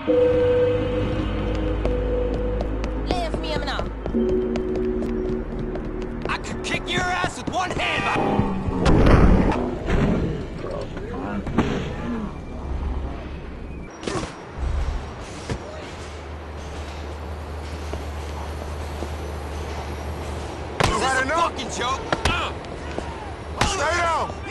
Leave me now. I could kick your ass with one hand. Is this a fucking joke? Stay down!